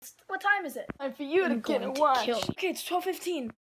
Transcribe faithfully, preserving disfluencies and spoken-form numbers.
What time is it? Time for you I'm to get going a to watch. kill you. Okay, it's twelve fifteen.